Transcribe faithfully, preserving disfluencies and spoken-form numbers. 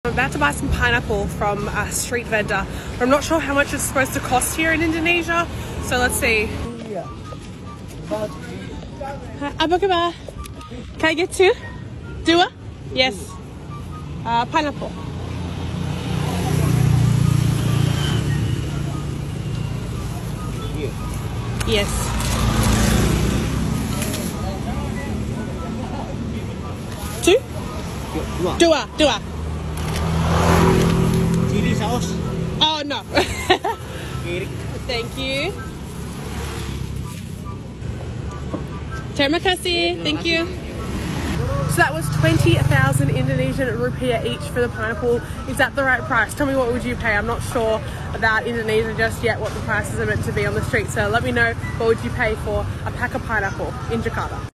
I'm about to buy some pineapple from a street vendor, but I'm not sure how much it's supposed to cost here in Indonesia. So let's see. Apa kabar? Can I get two? Dua? Yes. Uh, pineapple. Yes. Two? Dua. Dua. Chili sauce. Oh no. Thank you. Terima kasih. Thank you. So that was twenty thousand Indonesian rupiah each for the pineapple. Is that the right price? Tell me, what would you pay? I'm not sure about Indonesia just yet, what the prices are meant to be on the street. So let me know, what would you pay for a pack of pineapple in Jakarta?